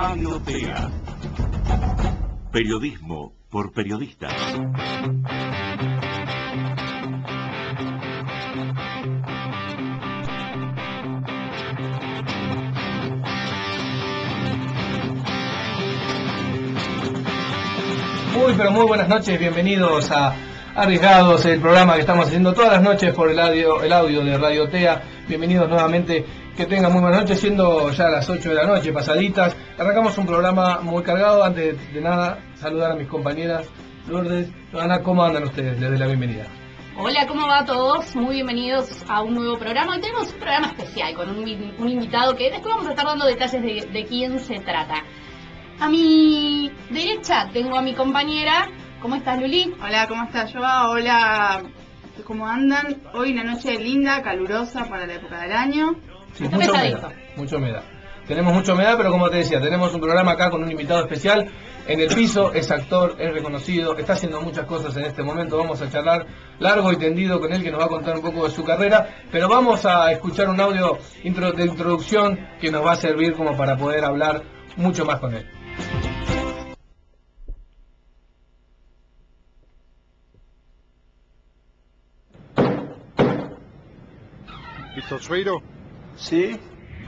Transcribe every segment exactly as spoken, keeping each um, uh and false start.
Radio T E A. Periodismo por periodistas. Muy pero muy buenas noches, bienvenidos a Arriesgados, el programa que estamos haciendo todas las noches por el audio, el audio de Radio T E A. Bienvenidos nuevamente, que tengan muy buenas noches, siendo ya las ocho de la noche pasaditas. Arrancamos un programa muy cargado. Antes de nada, saludar a mis compañeras Lourdes, Joana, ¿cómo andan ustedes? Les doy la bienvenida. Hola, ¿cómo va a todos? Muy bienvenidos a un nuevo programa. Hoy tenemos un programa especial con un, un invitado que después vamos a estar dando detalles de, de quién se trata. A mi derecha tengo a mi compañera. ¿Cómo estás, Luli? Hola, ¿cómo estás, Joa? Hola, ¿cómo andan? Hoy una noche linda, calurosa para la época del año. Sí, mucha humedad, mucha humedad. Tenemos mucha humedad, pero como te decía, tenemos un programa acá con un invitado especial. En el piso, es actor, es reconocido, está haciendo muchas cosas en este momento. Vamos a charlar largo y tendido con él, que nos va a contar un poco de su carrera. Pero vamos a escuchar un audio intro de introducción que nos va a servir como para poder hablar mucho más con él. ¿Listo, Sueiro? Sí.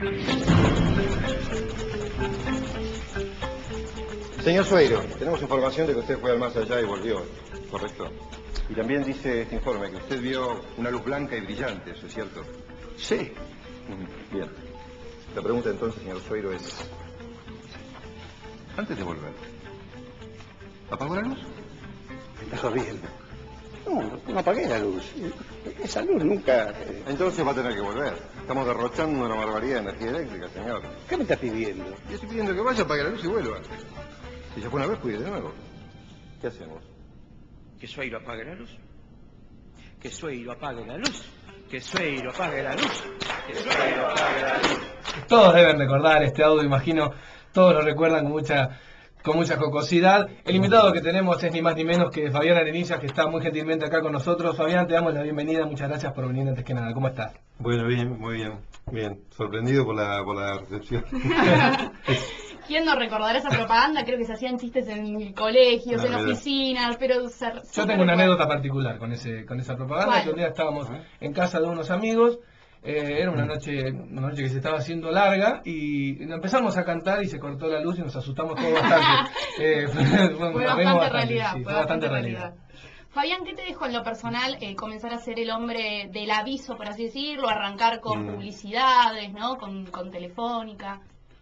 Señor Sueiro, tenemos información de que usted fue al más allá y volvió, ¿correcto? Y también dice este informe que usted vio una luz blanca y brillante, ¿eso es cierto? Sí. Bien. La pregunta entonces, señor Sueiro, es... Antes de volver, ¿apagó la luz? Me está jodiendo. No, no apagué la luz. Esa luz nunca... Eh... Entonces va a tener que volver. Estamos derrochando una barbaridad de energía eléctrica, señor. ¿Qué me está pidiendo? Yo estoy pidiendo que vaya, apague la luz y vuelva. Si ya fue una vez, puede ir de nuevo. ¿Qué hacemos? Que Sueiro apague la luz. Que Sueiro apague la luz. Que Sueiro apague la luz. Que Sueiro apague la luz. Todos deben recordar este audio, imagino. Todos lo recuerdan con mucha... con mucha jocosidad. El invitado que tenemos es ni más ni menos que Fabián Arenillas, que está muy gentilmente acá con nosotros. Fabián, te damos la bienvenida, muchas gracias por venir antes que nada. ¿Cómo estás? Bueno, bien, muy bien, bien. Sorprendido por la, por la recepción. ¿Quién no recordará esa propaganda? Creo que se hacían chistes en colegios, Ah, en mira. oficinas, pero... Se, Yo tengo una anécdota particular con ese con esa propaganda. ¿Cuál? Que un día estábamos ¿Ah? en casa de unos amigos. Eh, era una noche una noche que se estaba haciendo larga y empezamos a cantar y se cortó la luz y nos asustamos todos bastante. eh, fue, fue, Fue nos bastante reímos realidad, sí, fue fue bastante realidad. Fabián, ¿qué te dejó en lo personal eh, comenzar a ser el hombre del aviso, por así decirlo, arrancar con Mm. publicidades, ¿no? Con, con Telefónica.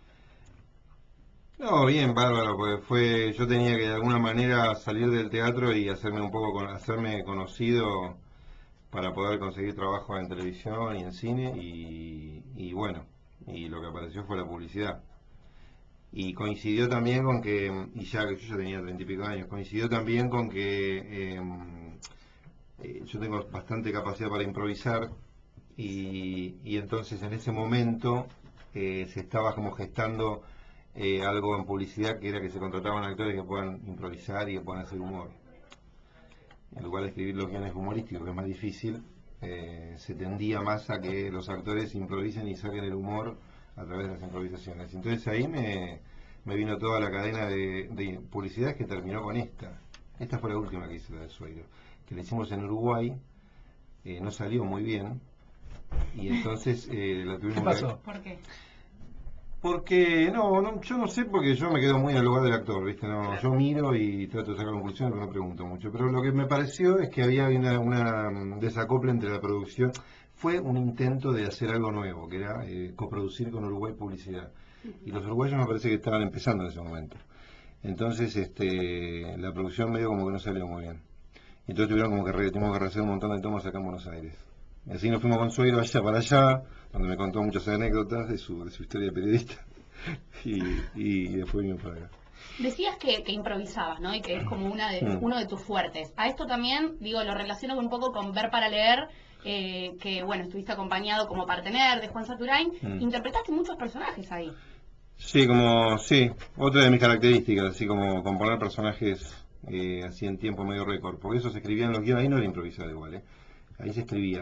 No, bien, bárbaro, porque fue, yo tenía que de alguna manera salir del teatro y hacerme un poco, con- hacerme conocido para poder conseguir trabajo en televisión y en cine y, y bueno, y lo que apareció fue la publicidad. Y coincidió también con que, y ya que yo ya tenía treinta y pico años, coincidió también con que eh, eh, yo tengo bastante capacidad para improvisar y, y entonces en ese momento eh, se estaba como gestando eh, algo en publicidad que era que se contrataban actores que puedan improvisar y que puedan hacer humor. En lugar de escribir los guiones humorísticos, que es más difícil, eh, se tendía más a que los actores improvisen y saquen el humor a través de las improvisaciones. Entonces ahí me, me vino toda la cadena de, de publicidades que terminó con esta. Esta fue la última que hice, la de Sueiro, que la hicimos en Uruguay, eh, no salió muy bien, y entonces eh, la tuvimos ¿Qué pasó? ¿Por qué? Porque, no, no, yo no sé, porque yo me quedo muy al lugar del actor, ¿viste? No, yo miro y trato de sacar conclusiones, pero no pregunto mucho. Pero lo que me pareció es que había una, una mm, desacople entre la producción. Fue un intento de hacer algo nuevo, que era eh, coproducir con Uruguay publicidad. Y los uruguayos me parece que estaban empezando en ese momento. Entonces, este, la producción medio como que no salió muy bien. Y entonces tuvieron como que re- tuvimos que rehacer un montón de tomas acá en Buenos Aires. Y así nos fuimos con Sueiro allá para allá, donde me contó muchas anécdotas de su, de su historia de periodista. Y, y después vimos para acá. Decías que, que improvisabas, ¿no? Y que es como una de, Mm. uno de tus fuertes. A esto también, digo, lo relaciono un poco con Ver para Leer, eh, que, bueno, estuviste acompañado como partener de Juan Saturain. Mm. Interpretaste muchos personajes ahí. Sí, como, sí, otra de mis características, así como componer personajes eh, así en tiempo medio récord, porque eso se escribía en los guiones, ahí no era improvisado igual, ¿eh? Ahí se escribía,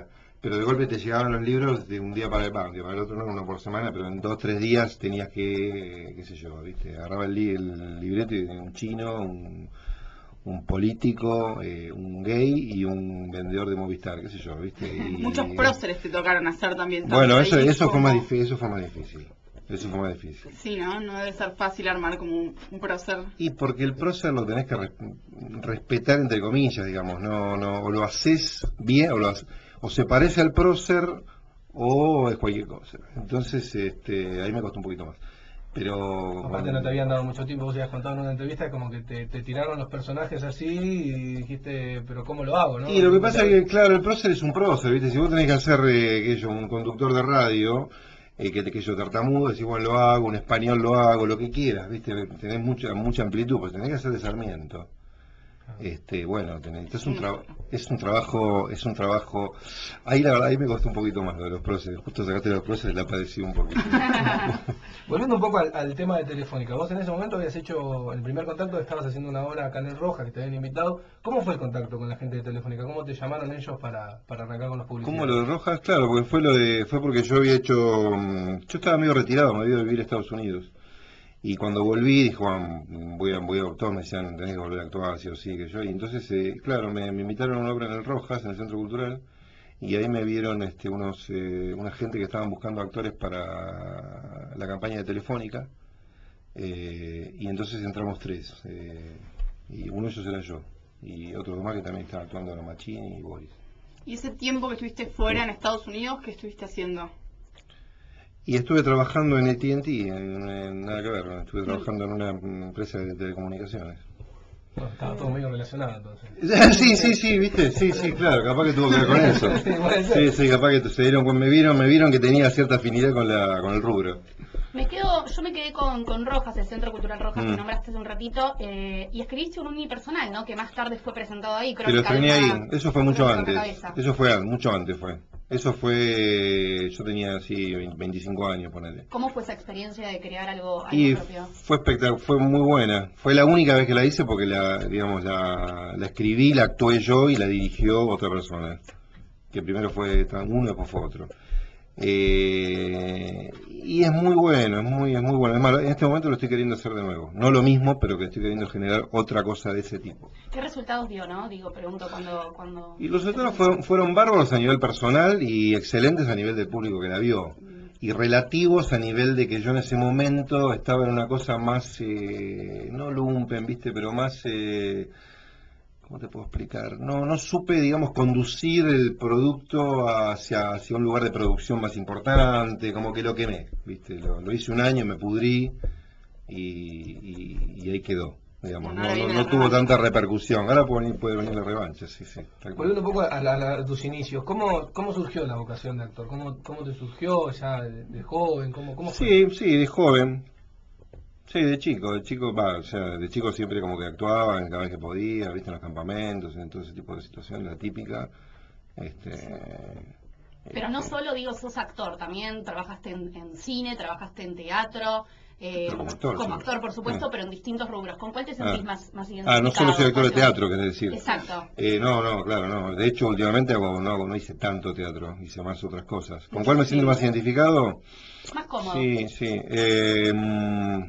pero de golpe te llegaban los libros de un día para el, bah, un día para el otro, no, uno por semana, pero en dos, tres días tenías que, qué sé yo, ¿viste? Agarraba el, li el libreto y un chino, un, un político, eh, un gay y un vendedor de Movistar, qué sé yo, ¿viste? Y, Muchos próceres te tocaron hacer también. Bueno, eso, ahí eso, fue como... más difícil, eso fue más difícil. Eso fue más difícil. Sí, ¿no? No debe ser fácil armar como un, un prócer. Y porque el prócer lo tenés que res respetar entre comillas, digamos, no, no, o lo haces bien, o lo haces, o se parece al prócer, o es cualquier cosa. Entonces, este, ahí me costó un poquito más. Pero... Aparte no te habían dado mucho tiempo, vos habías contado en una entrevista como que te, te tiraron los personajes así y dijiste, pero ¿cómo lo hago? ¿no? Y lo que pasa es que, claro, el prócer es un prócer, ¿viste? Si vos tenés que hacer, eh, que yo, un conductor de radio... Eh, que, que yo tartamudo, decís, bueno, lo hago, un español lo hago, lo que quieras, ¿viste? Tenés mucha mucha amplitud, pues tenés que hacer de Sarmiento. Este, bueno, tenés, es un trabajo, es un trabajo, es un trabajo, ahí la verdad, ahí me costó un poquito más lo de los próceres, justo sacaste los próceres, la padecí un poquito. Volviendo un poco al, al tema de Telefónica, vos en ese momento habías hecho el primer contacto, estabas haciendo una obra acá en El Roja, que te habían invitado. ¿Cómo fue el contacto con la gente de Telefónica? ¿Cómo te llamaron ellos para, para arrancar con los publicidades? ¿Cómo lo de Rojas? Claro, porque fue lo de, fue porque yo había hecho, yo estaba medio retirado, me había ido a vivir a Estados Unidos. Y cuando volví, dijo, voy a, voy a, todos me decían, tenés que volver a actuar, sí o sí, que yo. Y entonces, eh, claro, me, me invitaron a una obra en El Rojas, en el Centro Cultural, y ahí me vieron este, unos, eh, una gente que estaban buscando actores para la campaña de Telefónica, eh, y entonces entramos tres, eh, y uno de ellos era yo, y otros dos más que también estaban actuando, era Machini y Boris. ¿Y ese tiempo que estuviste fuera en Estados Unidos, qué estuviste haciendo? Y estuve trabajando en A T and T, en, en nada que ver, estuve trabajando en una empresa de telecomunicaciones. Bueno, estaba todo medio relacionado entonces. Sí, sí, sí, viste, sí, sí, claro, capaz que tuvo que ver con eso. Sí, sí, capaz que se dieron, me vieron, me vieron que tenía cierta afinidad con la, con el rubro. Me quedo, yo me quedé con, con Rojas, el Centro Cultural Rojas, Mm. que nombraste hace un ratito, eh, y escribiste un unipersonal, ¿no? Que más tarde fue presentado ahí. Pero tenía ahí, eso fue mucho Crónica antes, Cabeza. eso fue mucho antes fue. Eso fue, yo tenía así veinticinco años, ponele. ¿Cómo fue esa experiencia de crear algo, algo Y propio? fue espectacular, fue muy buena. Fue la única vez que la hice porque la, digamos, la, la escribí, la actué yo y la dirigió otra persona. Que primero fue uno y después fue otro. Eh, y es muy bueno, es muy, es muy bueno. Es malo, en este momento lo estoy queriendo hacer de nuevo. No lo mismo, pero que estoy queriendo generar otra cosa de ese tipo. ¿Qué resultados dio, no? Digo, pregunto cuando... cuando... Y los resultados fueron, fueron bárbaros a nivel personal y excelentes a nivel del público que la vio. Y relativos a nivel de que yo en ese momento estaba en una cosa más, eh, no lumpen, viste, pero más... Eh, ¿Cómo te puedo explicar? No, no supe, digamos, conducir el producto hacia, hacia un lugar de producción más importante, como que lo quemé, ¿viste? Lo, lo hice un año, me pudrí y, y, y ahí quedó, digamos. No, no, no tuvo tanta repercusión. Ahora puede venir, puede venir la revancha, sí, sí. Volviendo un poco a, la, a, a tus inicios, ¿cómo, cómo surgió la vocación de actor? ¿Cómo, cómo te surgió ya de, de joven? ¿Cómo, cómo fue? Sí, sí, de joven. Sí, de chico, de chico, va, o sea, de chico siempre como que actuaba en cada vez que podía, viste, en los campamentos, en todo ese tipo de situaciones, la típica. Este, Pero no solo, digo, sos actor, también trabajaste en, en cine, trabajaste en teatro, eh, Pero como actor, como sí. actor, por supuesto, Sí. pero en distintos rubros. ¿Con cuál te sentís Ah. más, más identificado? Ah, no solo soy actor de ¿Cuál- teatro, querés decir. Exacto. Eh, no, no, claro, no. De hecho, últimamente hago, no, hago- no hice tanto teatro, hice más otras cosas. ¿Con cuál me siento más identificado? Más cómodo. Sí, sí. Eh, mm,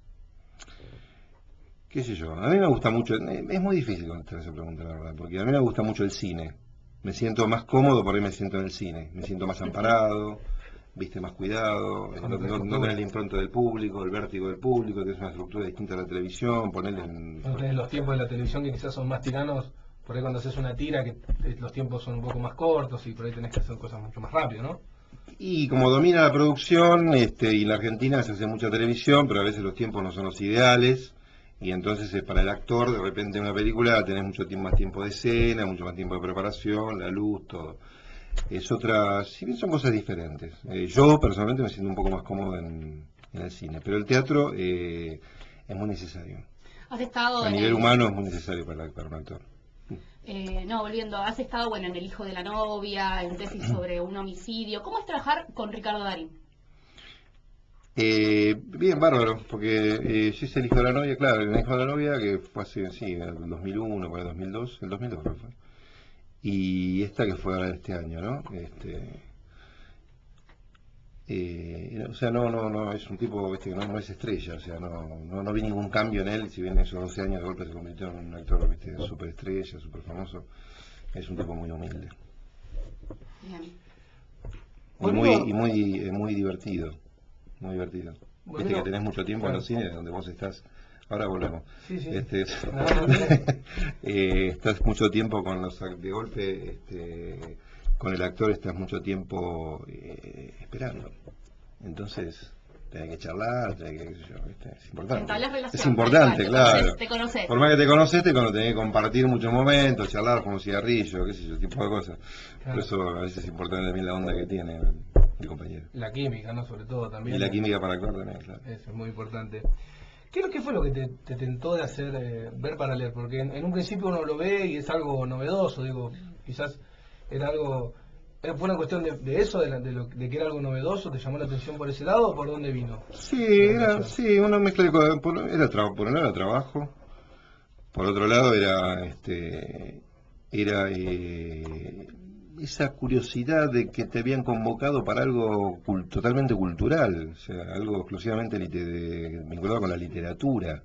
qué sé yo, a mí me gusta mucho, eh, es muy difícil contestar esa pregunta, la verdad, porque a mí me gusta mucho el cine. Me siento más cómodo, por ahí me siento en el cine. Me siento más amparado, viste, más cuidado, no, no, no tenés la impronta del público, el vértigo del público, que es una estructura distinta a la televisión, ponerle en... No tenés los tiempos de la televisión que quizás son más tiranos, por ahí cuando haces una tira que eh, los tiempos son un poco más cortos y por ahí tenés que hacer cosas mucho más rápido, ¿no? Y como domina la producción, este, y en la Argentina se hace mucha televisión, pero a veces los tiempos no son los ideales, y entonces eh, para el actor, de repente en una película tenés mucho tiempo, más tiempo de escena, mucho más tiempo de preparación, la luz, todo. Es otra, si bien son cosas diferentes. Eh, yo personalmente me siento un poco más cómodo en, en el cine, pero el teatro eh, es muy necesario. Has estado A en nivel el- humano es muy necesario para, para un actor. Eh, no, volviendo, has estado, bueno, en El hijo de la novia, en tesis sobre un homicidio. ¿Cómo es trabajar con Ricardo Darín? Eh, bien, bárbaro, porque eh, yo hice El hijo de la novia, claro, El hijo de la novia, que fue hace, sí, en el dos mil uno, para el dos mil dos, el dos mil dos creo que fue. y esta que fue ahora este año, ¿no? Este, eh, o sea, no, no, no, es un tipo, ¿viste? que no, no es estrella, o sea, no, no, no vi ningún cambio en él, si bien en esos doce años de golpe se convirtió en un actor, ¿viste? Súper estrella, súper famoso, es un tipo muy humilde. Bien. Y muy, y muy, eh, muy divertido, muy divertido. Bueno, Viste que tenés mucho tiempo claro. en los cines donde vos estás. Ahora volvemos. Sí, sí. Este, No, no, no. eh, estás mucho tiempo con los act- de golpe, este, con el actor estás mucho tiempo eh, esperando. Entonces, tenés que charlar, tenés que, qué sé yo, ¿viste? Es importante. Entablas relación, Es importante, tal cual, te claro. conoces, te conoces. Por más que te conoces, te cono- tenés que compartir muchos momentos, charlar, como un cigarrillo, qué sé yo, tipo de cosas. Claro. Por eso a veces es importante también la onda que tiene el, el compañero. La química, ¿no? Sobre todo también. Y la química para actuar también, claro. Eso es muy importante. ¿Qué, es lo- qué fue lo que te, te tentó de hacer eh, Ver para Leer? Porque en, en un principio uno lo ve y es algo novedoso, digo, quizás era algo... ¿Fue una cuestión de, de eso, de, la- de, lo, de que era algo novedoso? ¿Te llamó la atención por ese lado o por dónde vino? Sí, era, sí, una mezcla de cosas. Por, era tra- por un lado era trabajo, por otro lado era, este, era eh, esa curiosidad de que te habían convocado para algo cul- totalmente cultural, o sea, algo exclusivamente lite- de- vinculado con la literatura.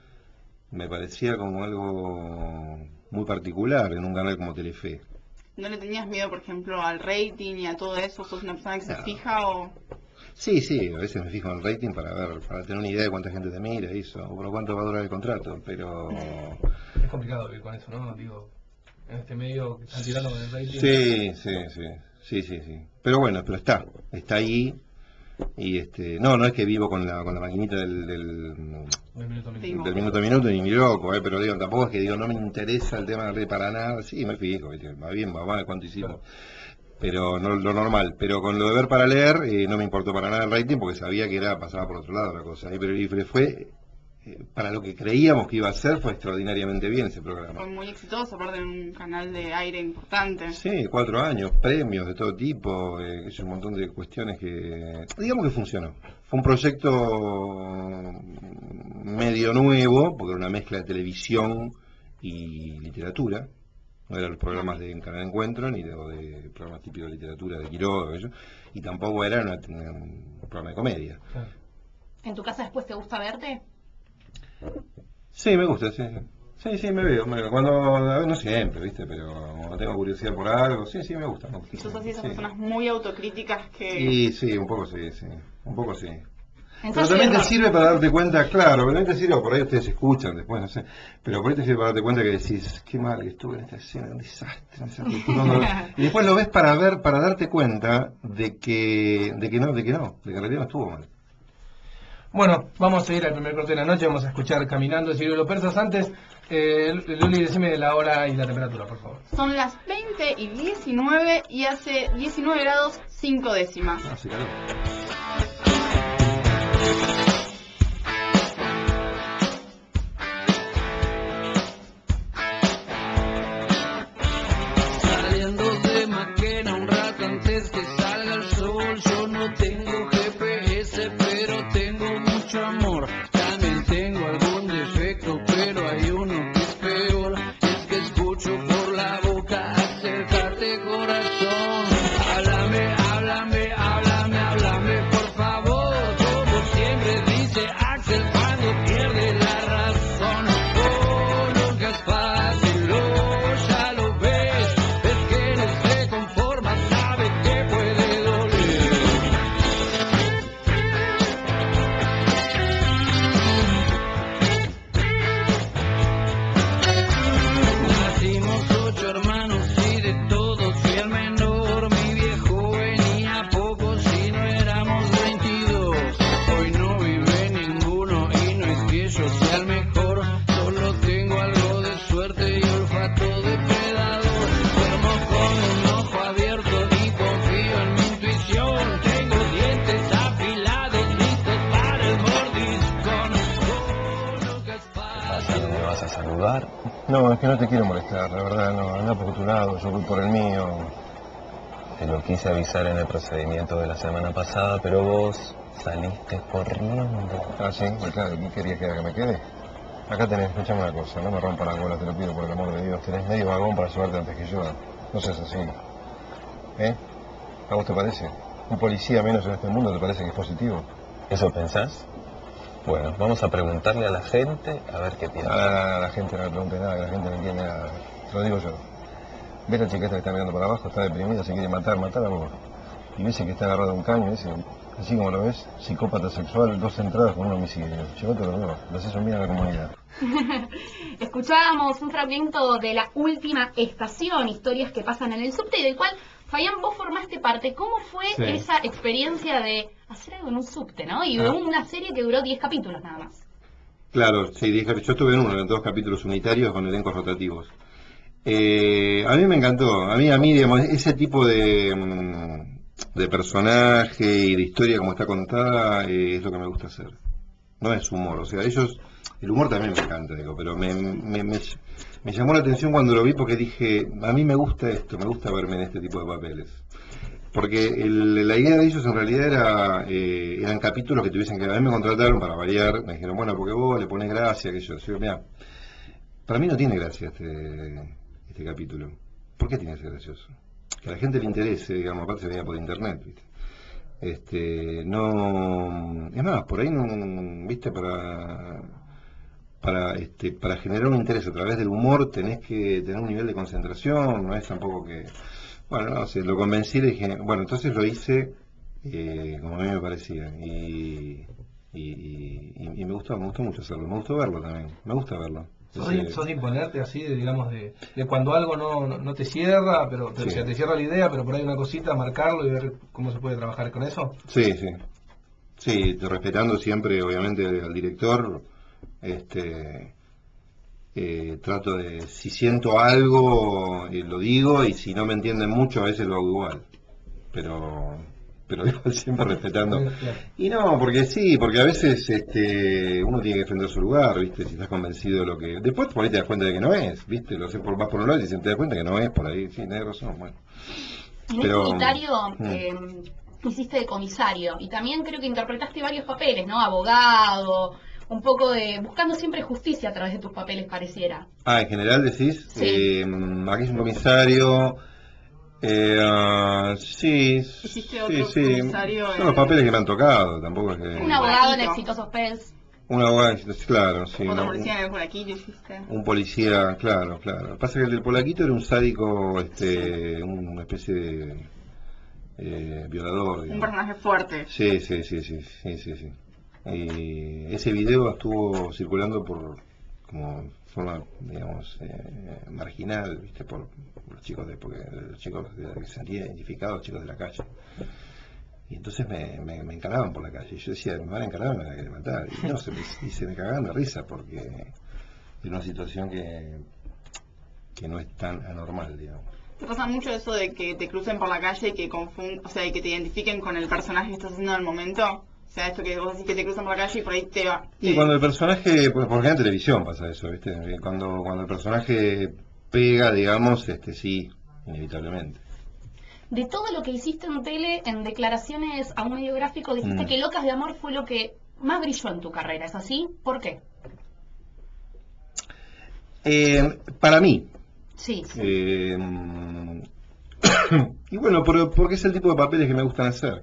Me parecía como algo muy particular en un canal como Telefe. ¿No le tenías miedo, por ejemplo, al rating y a todo eso? ¿Sos una persona que se No. fija o...? Sí, sí, a veces me fijo en el rating para ver, para tener una idea de cuánta gente te mira y eso, o por cuánto va a durar el contrato, pero... Es complicado vivir con eso, ¿no? Digo, en este medio que están tirando con el rating. Sí, sí, sí, sí, sí, sí. Pero bueno, pero está, está ahí y este, no, no es que vivo con la, con la maquinita del, del, Un minuto, minuto. Sí. del minuto a minuto ni mi loco, eh, pero digo, tampoco es que digo, no me interesa el tema de red para nada, sí, me fijo, ¿viste? Va bien, va mal, cuánto hicimos. Claro. Pero no lo normal, pero con lo de Ver para Leer eh, no me importó para nada el rating porque sabía que era pasaba por otro lado la cosa, eh, pero y fue eh, para lo que creíamos que iba a ser fue extraordinariamente bien ese programa. Fue muy exitoso, aparte de un canal de aire importante. Sí, cuatro años, premios de todo tipo, eh, es un montón de cuestiones que, digamos que funcionó. Fue un proyecto medio nuevo, porque era una mezcla de televisión y literatura. No eran los programas de Canal Encuentro, ni de, o de programas típicos de literatura de Quiroga, aquello, y tampoco era una- un programa de comedia. Claro. ¿En tu casa después te gusta verte? Sí, me gusta, sí. Sí, sí, me veo. me veo. Cuando, a ver, no siempre, ¿viste? Pero cuando tengo curiosidad por algo, sí, sí, me gusta. Me gusta Y sos sí, así esas sí. personas muy autocríticas que... Y sí, un poco sí, sí. Un poco sí. Pero Ensayo y también te error. sirve para darte cuenta, claro, pero también te sirve, por ahí ustedes escuchan después, no sé, pero por ahí te sirve para darte cuenta que decís, qué mal que estuve en esta escena, un desastre, no sé qué. Cuando- y después lo ves para ver, para darte cuenta de que, de que no, de que no, de que en realidad no estuvo mal. Bueno, vamos a ir al primer corte de la noche, vamos a escuchar Caminando de Cirilo Persas. Antes, eh, Luli, decime la hora y la temperatura, por favor. Son las veinte y diecinueve y hace diecinueve grados cinco décimas. Así calor. Saliendo de Maquena un rato antes que salga el sol. Yo no tengo G P S, pero tengo mucho amor. También tengo algún defecto, pero hay uno que es peor. Es que escucho por la boca, acércate corazón. Háblame, háblame, háblame, háblame, por favor. Como siempre dice Axel cuando pierde la razón. Oh, nunca es fácil, oh, ya lo ves. Es que no se conforma, sabe que puede doler. Nacimos ocho hermanos y de todos fui el menor. Mi viejo venía poco si no éramos veintidós. Hoy no vive ninguno y no es que yo sea el mejor. Solo tengo algo de suerte y olfato depredador. Duermo con un ojo abierto y confío en mi intuición. Tengo dientes afilados listos para el mordiscón. Oh, nunca es fácil. ¿Me vas a saludar? No, es que no te quiero molestar, la verdad, no, anda por tu lado, yo voy por el mío. Te lo quise avisar en el procedimiento de la semana pasada, pero vos saliste corriendo. Ah, sí, acá, ¿qué querías que haga, que me quede? Acá tenés, escuchame una cosa, no me rompa las bolas, te lo pido por el amor de Dios, tenés medio vagón para llevarte antes que yo. No seas así. ¿Eh? ¿A vos te parece? ¿Un policía menos en este mundo te parece que es positivo? ¿Eso pensás? Bueno, vamos a preguntarle a la gente a ver qué piensa. Ah, a la gente no le pregunte nada, que la gente no entiende nada. Te lo digo yo. Ves a la chica esta que está mirando para abajo, está deprimida, se quiere matar, matar a vos. Y ves que está agarrado a un caño, ese, así como lo ves, psicópata sexual, dos entradas con un homicidio. Llévate los dos, lo haces un bien a la comunidad. Escuchábamos un fragmento de la última estación, historias que pasan en el subte, y del cual, Fabián, vos formaste parte. ¿Cómo fue Sí. esa experiencia de hacer algo en un subte, ¿no? Y de Ah. una serie que duró diez capítulos nada más. Claro, sí, dije, yo estuve en uno, en dos capítulos unitarios con elencos rotativos. Eh, a mí me encantó, a mí, a mí, digamos, ese tipo de, mm, de personaje y de historia como está contada eh, es lo que me gusta hacer. No es humor, o sea, ellos, el humor también me encanta, digo, pero me, me, me, me llamó la atención cuando lo vi porque dije, a mí me gusta esto, me gusta verme en este tipo de papeles. Porque el- la idea de ellos en realidad era eh, eran capítulos que tuviesen que... A mí me contrataron para variar, me dijeron, bueno, porque vos le pones gracia, que yo. Yo, mira, para mí no tiene gracia este, este capítulo. ¿Por qué tiene que ser gracioso? Que a la gente le interese, digamos, aparte se veía por internet, ¿viste? Este, no... Es más, por ahí no, ¿viste? Para... Para, este, para generar un interés a través del humor tenés que tener un nivel de concentración, no es tampoco que... Bueno, no sé, lo convencí y le dije, bueno, entonces lo hice eh, como a mí me parecía y, y, y, y me gustó, me gustó mucho hacerlo, me gustó verlo también, me gusta verlo. ¿Sos de, sos de imponerte así, de, digamos, de, de cuando algo no, no, no te cierra, pero, pero Sí. o sea, te cierra la idea, pero por ahí una cosita, marcarlo y ver cómo se puede trabajar con eso? Sí, sí, sí, te- respetando siempre, obviamente, al director, este... Eh, trato de, si siento algo, eh, lo digo, y si no me entienden mucho, a veces lo hago igual. Pero, pero digo, siempre respetando. Y no, porque sí, porque a veces este, uno tiene que defender su lugar, ¿viste? Si estás convencido de lo que... Después por ahí te das cuenta de que no es, ¿viste? Lo haces por, vas por un lado y te das cuenta que no es por ahí. Sí, tenés razón, bueno. En Pero, este unitario mm. eh, hiciste de comisario y también creo que interpretaste varios papeles, ¿no? Abogado, un poco de... buscando siempre justicia a través de tus papeles, pareciera. Ah, en general decís, Sí. eh, aquí es un comisario... Eh, ah, sí, Hiciste sí, otro sí. comisario Son en- los papeles que me han tocado, tampoco es que... Un abogado en Marquito. Exitosos Pels. Un abogado, claro, sí. Otro un- policía en el Polaquillo hiciste. Un policía, claro, claro. Pasa que el del Polaquito era un sádico, este, una especie de eh, violador. Un digamos. personaje fuerte. Sí, sí, sí, sí, sí, sí, sí. Y ese video estuvo circulando por, como forma, digamos, eh, marginal, viste, por, por los chicos de, porque los chicos de, que se sentían identificados, los chicos de la calle. Y entonces me, me, me encaraban por la calle. Y yo decía, me van a encarar, me van a querer matar. Y, no, se me, y se me cagaban de risa porque es una situación que, que no es tan anormal, digamos. ¿Te pasa mucho eso de que te crucen por la calle y que confund... o sea, y que te identifiquen con el personaje que estás haciendo en el momento? O sea, esto que vos decís que te cruzan por la calle y por ahí te va... Y te- cuando el personaje, pues porque en televisión pasa eso, ¿viste? Cuando, cuando el personaje pega, digamos, este sí, inevitablemente. De todo lo que hiciste en tele, en declaraciones a un medio gráfico, dijiste Mm. que Locas de Amor fue lo que más brilló en tu carrera, ¿es así? ¿Por qué? Eh, para mí, Sí, sí. eh, y bueno, por- porque es el tipo de papeles que me gustan hacer.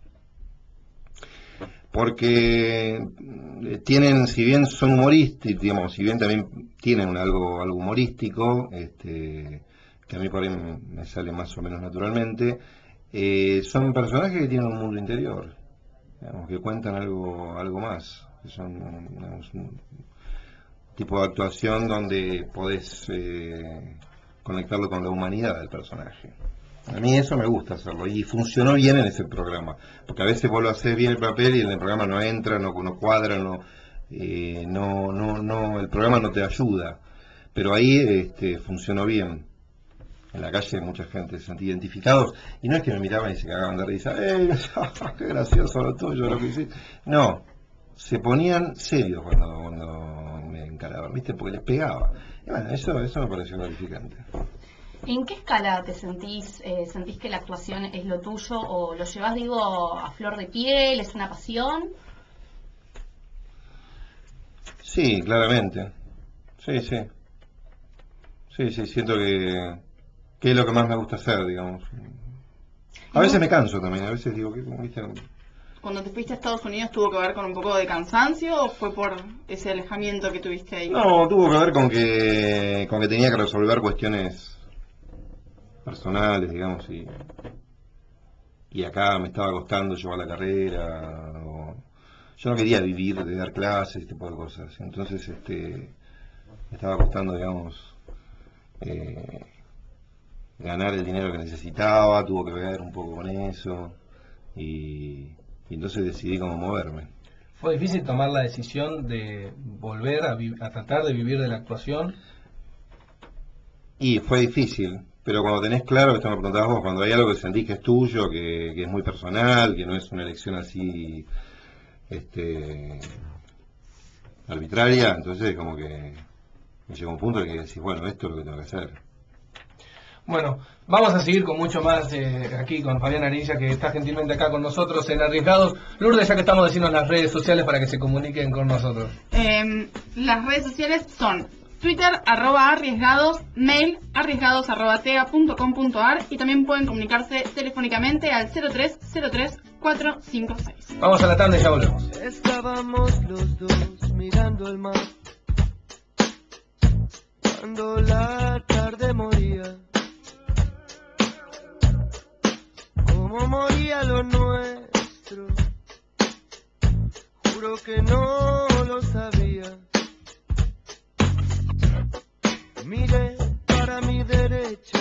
Porque eh, tienen, si bien son humorísticos, digamos, si bien también tienen un algo, algo humorístico, este, que a mí por ahí me, me sale más o menos naturalmente, eh, son personajes que tienen un mundo interior, digamos, que cuentan algo, algo más, que son, digamos, un tipo de actuación donde podés eh, conectarlo con la humanidad del personaje. A mí eso me gusta hacerlo y funcionó bien en ese programa, porque a veces vos lo haces bien el papel y en el programa no entra, no, no cuadra, no, eh, no, no, no, el programa no te ayuda, pero ahí este, funcionó bien. En la calle mucha gente se sentía identificados y no es que me miraban y se cagaban de risa, ¡eh, qué gracioso lo tuyo, lo que hiciste! No, se ponían serios cuando, cuando me encaraban, ¿viste? Porque les pegaba. Y bueno, eso, eso me pareció gratificante. ¿En qué escala te sentís, eh, sentís que la actuación es lo tuyo o lo llevas, digo, a flor de piel, es una pasión? Sí, claramente. Sí, sí. Sí, sí, siento que, ¿Qué es lo que más me gusta hacer, digamos? A veces me canso también, a veces digo, ¿qué, viste? Cuando te fuiste a Estados Unidos, ¿tuvo que ver con un poco de cansancio o fue por ese alejamiento que tuviste ahí? No, tuvo que ver con que con que tenía que resolver cuestiones personales, digamos, y, y acá me estaba costando llevar la carrera, o, yo no quería vivir de dar clases, este tipo de cosas, entonces este me estaba costando, digamos, eh, ganar el dinero que necesitaba, tuvo que ver un poco con eso, y, y entonces decidí cómo moverme. ¿Fue difícil tomar la decisión de volver a, vi- a tratar de vivir de la actuación? Y fue difícil, pero cuando tenés claro, esto me preguntabas vos, cuando hay algo que sentís que es tuyo, que, que es muy personal, que no es una elección así este arbitraria, entonces como que me llegó un punto en que decís, bueno, esto es lo que tengo que hacer. Bueno, vamos a seguir con mucho más eh, aquí con Fabián Arenilla, que está gentilmente acá con nosotros en Arriesgados. Lourdes, ya que estamos diciendo las redes sociales para que se comuniquen con nosotros. Eh, las redes sociales son Twitter, arroba arriesgados, mail, arriesgados arroba tega punto com punto ar y también pueden comunicarse telefónicamente al cero tres cero tres cuatro cinco seis. Vamos a la tanda y ya volvemos. Estábamos los dos mirando el mar cuando la tarde moría, como moría lo nuestro, juro que no lo sabía. Miré para mi derecha,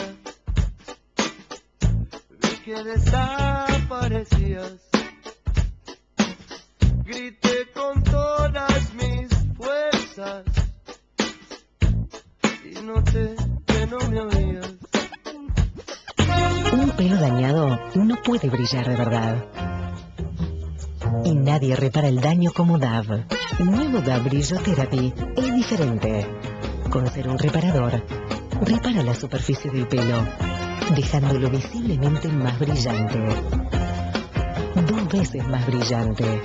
vi que desaparecías. Grité con todas mis fuerzas y noté que no me oías. Un pelo dañado no puede brillar de verdad. Y nadie repara el daño como D A V. Nuevo D A V Brillo Therapy es diferente. Con ser un reparador, repara la superficie del pelo, dejándolo visiblemente más brillante. Dos veces más brillante.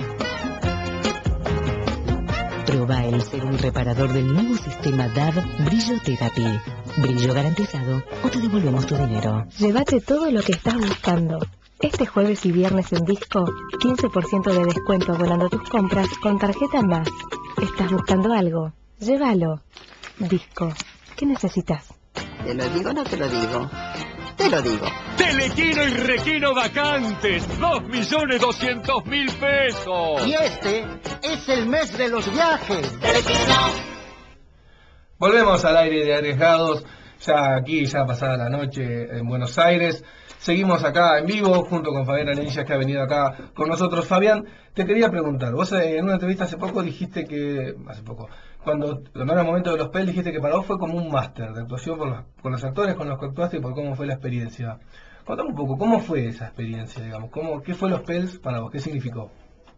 Proba el ser un reparador del nuevo sistema D A V Brillo Therapy. Brillo garantizado o te devolvemos tu dinero. Llévate todo lo que estás buscando. Este jueves y viernes en Disco, quince por ciento de descuento abonando tus compras con tarjeta más. ¿Estás buscando algo? Llévalo. Disco, ¿qué necesitas? ¿Te lo digo o no te lo digo? Te lo digo. Telequino y Requino vacantes, dos millones doscientos mil pesos. Y este es el mes de los viajes. Telequino. Volvemos al aire de Arriesgados, ya aquí, ya pasada la noche en Buenos Aires. Seguimos acá en vivo junto con Fabián Arenilla, que ha venido acá con nosotros. Fabián, te quería preguntar, vos en una entrevista hace poco dijiste que, hace poco, cuando en el momento de los P E L dijiste que para vos fue como un máster de actuación por los, con los actores con los que actuaste y por cómo fue la experiencia. Contame un poco, ¿cómo fue esa experiencia, digamos? ¿Cómo, ¿Qué fue los P E Ls para vos? ¿Qué significó?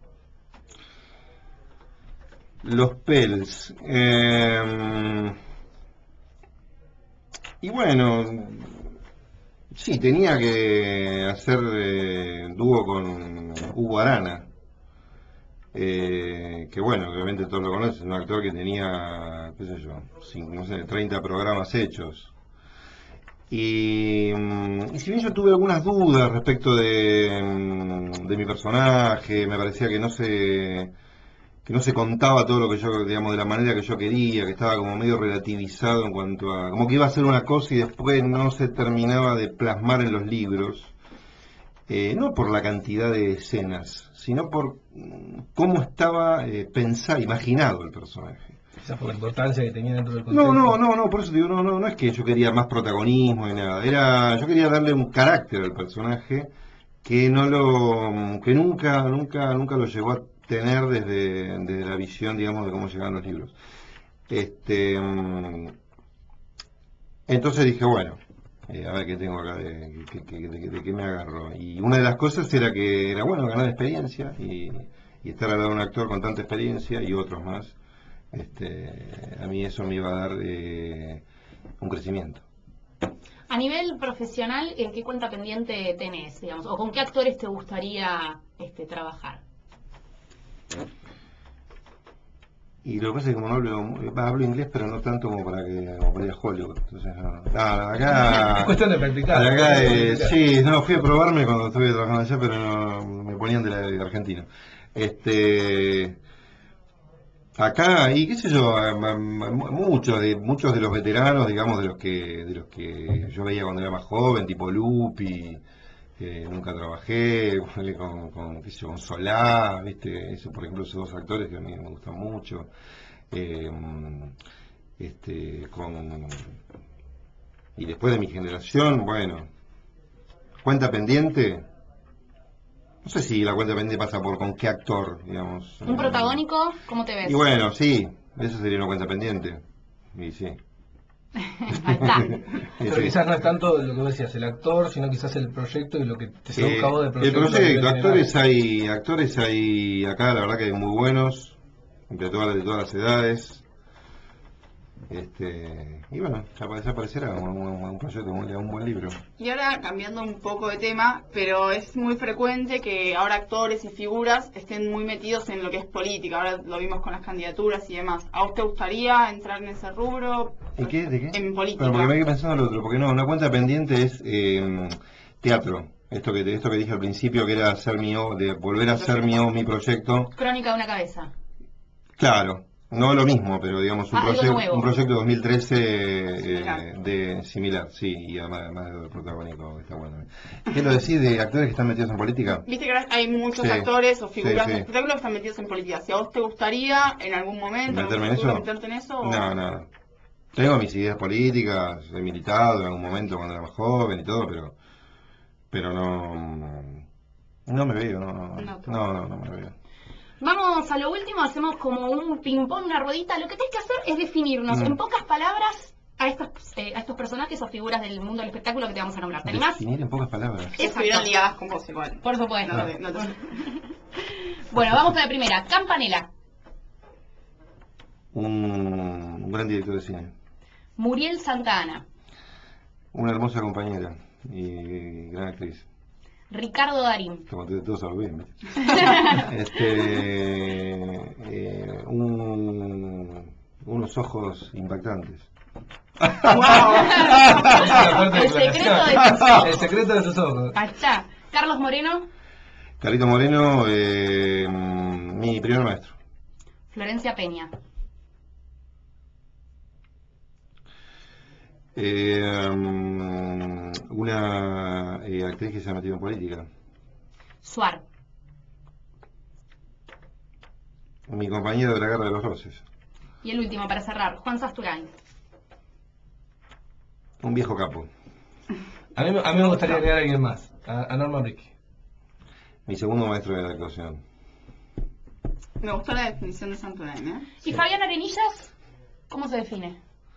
Los P E Ls. Eh, y bueno, sí, tenía que hacer eh, dúo con Hugo Arana. Eh, que bueno, obviamente todos lo conocen, un actor que tenía, qué sé yo, cinco, no sé, treinta programas hechos. Y, y si bien yo tuve algunas dudas respecto de, de mi personaje, me parecía que no se que no se contaba todo lo que yo, digamos, de la manera que yo quería, que estaba como medio relativizado en cuanto a, como que iba a ser una cosa y después no se terminaba de plasmar en los libros. Eh, no por la cantidad de escenas, sino por cómo estaba eh, pensado, imaginado el personaje. Esa fue la importancia que tenía dentro del contexto. No, no, no, no, por eso digo, no, no, no es que yo quería más protagonismo ni nada, era, yo quería darle un carácter al personaje que no lo, que nunca, nunca, nunca lo llegó a tener desde, desde la visión, digamos, de cómo llegaban los libros. Este, entonces dije, bueno. Eh, a ver qué tengo acá, de, de, de, de, de qué me agarro. Y una de las cosas era que era bueno ganar experiencia y, y estar al lado de un actor con tanta experiencia y otros más. Este, a mí eso me iba a dar eh, un crecimiento. A nivel profesional, ¿en qué cuenta pendiente tenés, digamos? ¿O con qué actores te gustaría este, trabajar? Y lo que pasa es que como no hablo, va, hablo inglés, pero no tanto como para que como para ir a Hollywood. Entonces, no, nada, acá... Es cuestión de practicar. Acá, eh, sí, no, fui a probarme cuando estuve trabajando allá, pero no, me ponían de, la, de argentino. Este... Acá, y qué sé yo, muchos de muchos de los veteranos, digamos, de los que de los que yo veía cuando era más joven, tipo Lupi, que nunca trabajé, con, con, qué sé yo, con Solá, ¿viste? Eso, por ejemplo, esos dos actores que a mí me gustan mucho. Eh, este, con... Y después de mi generación, bueno, cuenta pendiente. No sé si la cuenta pendiente pasa por con qué actor, digamos. ¿Un protagónico? ¿Cómo te ves? Y bueno, sí, eso sería una cuenta pendiente. Y sí. Ahí está. Pero sí, quizás no es tanto lo que vos decías, el actor, sino quizás el proyecto y lo que te seduzca eh, vos del proyecto. El proyecto, actores hay, actores hay acá, la verdad que hay muy buenos, de todas, de todas las edades. Este, y bueno, ya aparecerá un, un, un proyecto, un, un buen libro. Y ahora cambiando un poco de tema, pero es muy frecuente que ahora actores y figuras estén muy metidos en lo que es política. Ahora lo vimos con las candidaturas y demás. ¿A usted gustaría entrar en ese rubro? ¿En qué? ¿De qué? En política. Bueno, porque me quedé pensando en lo otro, porque no, una cuenta pendiente es eh, teatro. Esto que esto que dije al principio, que era hacer mi o, de volver a hacer mi o, mi proyecto. Crónica de una cabeza. Claro. No lo mismo, pero digamos un, ah, proyecto, un proyecto dos mil trece eh, de similar, sí, y además, además del protagónico está bueno. ¿Qué lo decís de actores que están metidos en política? Viste que hay muchos sí, actores o figuras sí, sí. de espectáculo que están metidos en política. Si a vos te gustaría en algún momento ¿Meterme en futuro, eso? meterte en eso? No, o... no. Tengo mis ideas políticas, he militado en algún momento cuando era más joven y todo, pero pero no no me veo, no, no, no, no, no me veo. Vamos a lo último, hacemos como un ping-pong, una ruedita. Lo que tenés que hacer es definirnos mm. en pocas palabras a estos eh, a estos personajes o figuras del mundo del espectáculo que te vamos a nombrar. ¿Te animás? Definir en pocas palabras. Estuvieron ligadas con vos igual. Por supuesto. No, no, no, no. Bueno, vamos con la primera. Campanella. Un, un gran director de cine. Muriel Santa Ana. Una hermosa compañera y gran actriz. Ricardo Darín. Como te todos sabes bien. este, eh, un, unos ojos impactantes. ¡Wow! El secreto de sus ojos. El secreto de sus ojos. Ahí está. Carlos Moreno. Carlito Moreno, eh, mi primer maestro. Florencia Peña. Eh, um, una eh, actriz que se ha metido en política. Suar. Mi compañero de la Guerra de los Roses. Y el último para cerrar, Juan Sasturain. Un viejo capo. A mí, a mí me gustaría agregar a alguien más, a, a Norman Ricky. Mi segundo maestro de la actuación. Me gustó la definición de Sasturain, ¿eh? ¿Y sí. Fabián Arenillas? ¿Cómo se define?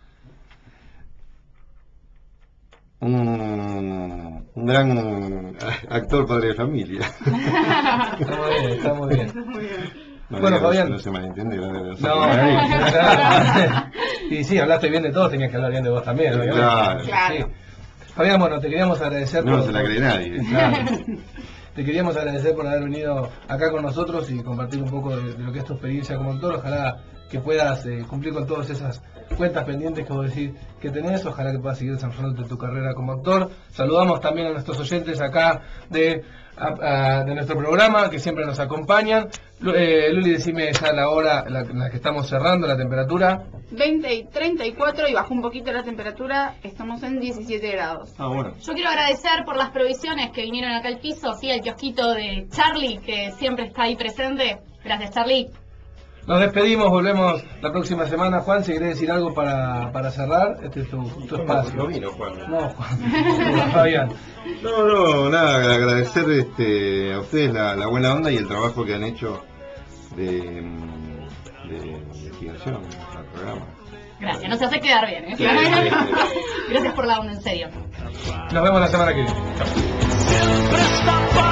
Un, un gran actor padre de familia. Está muy bien, está muy bien. Muy bien. No, bueno, Fabián. No se malentiende. No, no, no, y sí, hablaste bien de todos, tenías que hablar bien de vos también. Claro. claro. Sí. Fabián, bueno, te queríamos agradecer. No por, se la cree nadie. Claro. Te queríamos agradecer por haber venido acá con nosotros y compartir un poco de, de lo que es tu experiencia como actor. Ojalá que puedas eh, cumplir con todas esas cuentas pendientes que vos decís que tenés. Ojalá que puedas seguir desarrollando tu carrera como actor. Saludamos también a nuestros oyentes acá de, a, a, de nuestro programa que siempre nos acompañan. Eh, Luli, decime ya la hora en la, la que estamos cerrando, la temperatura. veinte y treinta y cuatro y bajó un poquito la temperatura, estamos en diecisiete grados. Ah, bueno. Yo quiero agradecer por las provisiones que vinieron acá al piso, sí, el kiosquito de Charlie que siempre está ahí presente. Gracias, Charlie. Nos despedimos, volvemos la próxima semana. Juan, si querés decir algo para, para cerrar, este es tu, tu espacio. No vino, Juan. No, Juan. Fabián. No, no, nada, agradecer este, a ustedes la, la buena onda y el trabajo que han hecho de, de investigación en el programa. Gracias, no se hace quedar bien, ¿eh? Sí, sí, sí. Gracias por la onda, en serio. Nos vemos la semana que viene. Siempre está